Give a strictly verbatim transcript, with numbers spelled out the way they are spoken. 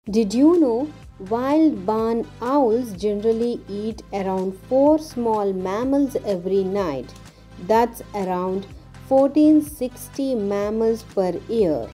Did you know wild barn owls generally eat around four small mammals every night? That's around one thousand four hundred sixty mammals per year.